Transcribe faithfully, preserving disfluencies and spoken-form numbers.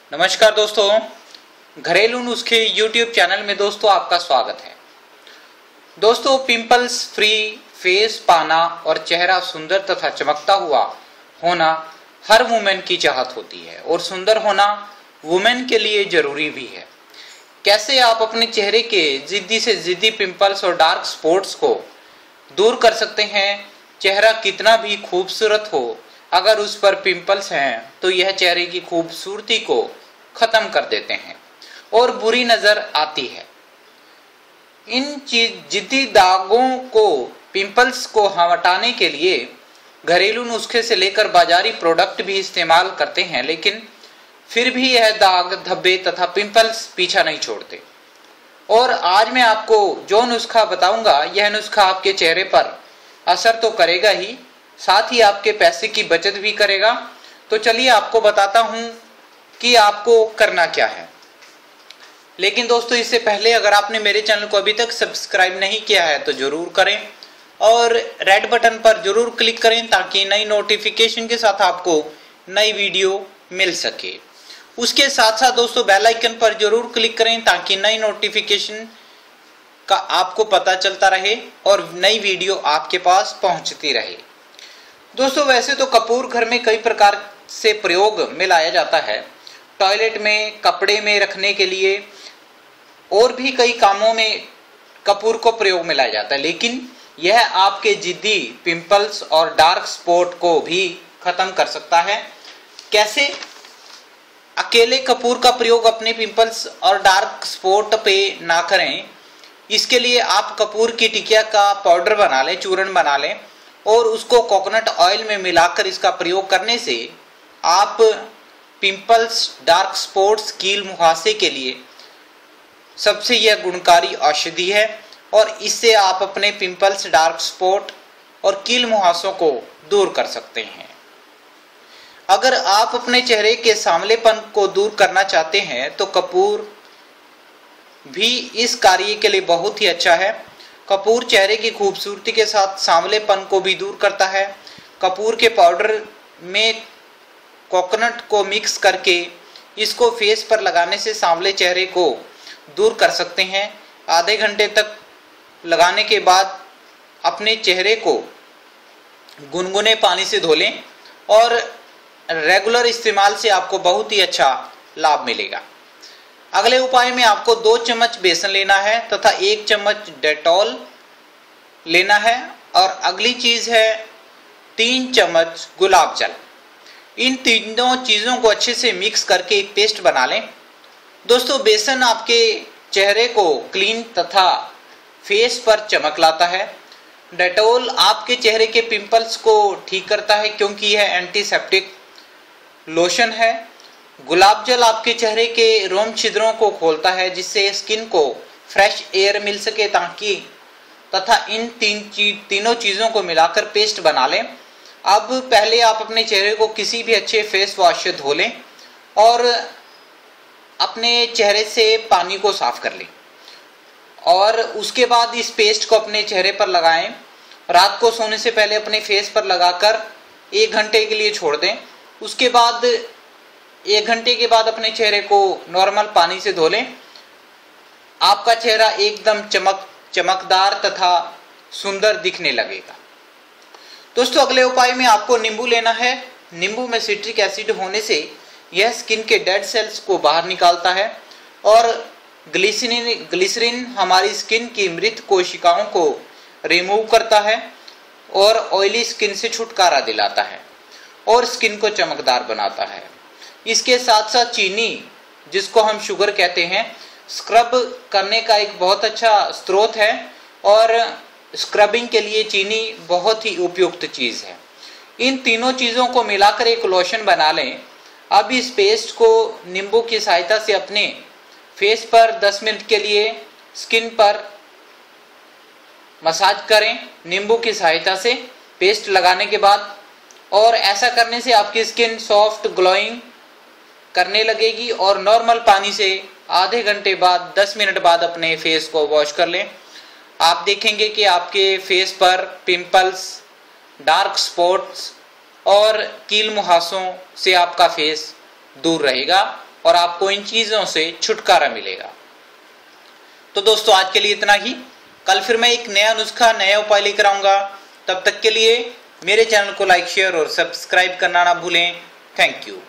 नमस्कार दोस्तों, घरेलू नुस्खे यूट्यूब चैनल में दोस्तों आपका स्वागत है। दोस्तों, पिंपल्स फ्री फेस पाना और चेहरा सुंदर तथा चमकता हुआ होना हर वुमेन की चाहत होती है और सुंदर होना वुमेन के लिए जरूरी भी है। कैसे आप अपने चेहरे के जिद्दी से जिद्दी पिंपल्स और डार्क स्पॉट्स को दूर कर सकते हैं। चेहरा कितना भी खूबसूरत हो, अगर उस पर पिंपल्स हैं तो यह चेहरे की खूबसूरती को खत्म कर देते हैं और बुरी नजर आती है। इन जिद्दी दागों को पिंपल्स को हटाने के लिए घरेलू नुस्खे से लेकर बाजारी प्रोडक्ट भी इस्तेमाल करते हैं, लेकिन फिर भी यह दाग, धब्बे तथा पिंपल्स पीछा नहीं छोड़ते। और आज मैं आपको जो नुस्खा बताऊंगा, यह नुस्खा आपके चेहरे पर असर तो करेगा ही, साथ ही आपके पैसे की बचत भी करेगा। तो चलिए आपको बताता हूं कि आपको करना क्या है। लेकिन दोस्तों, इससे पहले अगर आपने मेरे चैनल को अभी तक सब्सक्राइब नहीं किया है तो जरूर करें और रेड बटन पर जरूर क्लिक करें ताकि नई नोटिफिकेशन के साथ आपको नई वीडियो मिल सके। उसके साथ साथ दोस्तों बेल आइकन पर जरूर क्लिक करें ताकि नई नोटिफिकेशन का आपको पता चलता रहे और नई वीडियो आपके पास पहुंचती रहे। दोस्तों, वैसे तो कपूर घर में कई प्रकार से प्रयोग में लाया जाता है। टॉयलेट में, कपड़े में रखने के लिए और भी कई कामों में कपूर को प्रयोग में लाया जाता है, लेकिन यह आपके जिद्दी पिंपल्स और डार्क स्पॉट को भी खत्म कर सकता है। कैसे? अकेले कपूर का प्रयोग अपने पिंपल्स और डार्क स्पॉट पे ना करें। इसके लिए आप कपूर की टिकिया का पाउडर बना लें, चूर्ण बना लें और उसको कोकोनट ऑयल में मिलाकर इसका प्रयोग करने से आप पिंपल्स, डार्क स्पॉट्स, कील मुहासे के लिए सबसे यह गुणकारी औषधि है और इससे आप अपने पिंपल्स, डार्क स्पॉट और कील मुहासों को दूर कर सकते हैं। अगर आप अपने चेहरे के सांवलेपन को दूर करना चाहते हैं तो कपूर भी इस कार्य के लिए बहुत ही अच्छा है। कपूर चेहरे की खूबसूरती के साथ सांवलेपन को भी दूर करता है। कपूर के पाउडर में कोकोनट को मिक्स करके इसको फेस पर लगाने से सांवले चेहरे को दूर कर सकते हैं। आधे घंटे तक लगाने के बाद अपने चेहरे को गुनगुने पानी से धो लें और रेगुलर इस्तेमाल से आपको बहुत ही अच्छा लाभ मिलेगा। अगले उपाय में आपको दो चम्मच बेसन लेना है तथा एक चम्मच डेटॉल लेना है और अगली चीज है तीन चम्मच गुलाब जल। इन तीनों चीजों को अच्छे से मिक्स करके एक पेस्ट बना लें। दोस्तों, बेसन आपके चेहरे को क्लीन तथा फेस पर चमक लाता है। डेटॉल आपके चेहरे के पिंपल्स को ठीक करता है क्योंकि यह एंटीसेप्टिक लोशन है। गुलाब जल आपके चेहरे के रोम छिद्रों को खोलता है जिससे स्किन को फ्रेश एयर मिल सके ताकि तथा इन तीन चीज तीनों चीज़ों को मिलाकर पेस्ट बना लें। अब पहले आप अपने चेहरे को किसी भी अच्छे फेस वॉश से धो लें और अपने चेहरे से पानी को साफ कर लें और उसके बाद इस पेस्ट को अपने चेहरे पर लगाएं। रात को सोने से पहले अपने फेस पर लगाकर एक घंटे के लिए छोड़ दें। उसके बाद एक घंटे के बाद अपने चेहरे को नॉर्मल पानी से धो लें। आपका चेहरा एकदम चमक चमकदार तथा सुंदर दिखने लगेगा। दोस्तों, अगले उपाय में आपको नींबू लेना है। नींबू में सिट्रिक एसिड होने से यह स्किन के डेड सेल्स को बाहर निकालता है और ग्लिसरीन ग्लिसरीन हमारी स्किन की मृत कोशिकाओं को रिमूव करता है और ऑयली स्किन से छुटकारा दिलाता है और स्किन को चमकदार बनाता है। इसके साथ साथ चीनी, जिसको हम शुगर कहते हैं, स्क्रब करने का एक बहुत अच्छा स्रोत है और स्क्रबिंग के लिए चीनी बहुत ही उपयुक्त चीज़ है। इन तीनों चीज़ों को मिलाकर एक लोशन बना लें। अब इस पेस्ट को नींबू की सहायता से अपने फेस पर दस मिनट के लिए स्किन पर मसाज करें नींबू की सहायता से पेस्ट लगाने के बाद, और ऐसा करने से आपकी स्किन सॉफ्ट ग्लोइंग करने लगेगी और नॉर्मल पानी से आधे घंटे बाद दस मिनट बाद अपने फेस को वॉश कर लें। आप देखेंगे कि आपके फेस पर पिंपल्स, डार्क स्पॉट्स और कील मुहासों से आपका फेस दूर रहेगा और आपको इन चीजों से छुटकारा मिलेगा। तो दोस्तों आज के लिए इतना ही। कल फिर मैं एक नया नुस्खा, नया उपाय लेकर आऊंगा। तब तक के लिए मेरे चैनल को लाइक, शेयर और सब्सक्राइब करना ना भूलें। Thank you.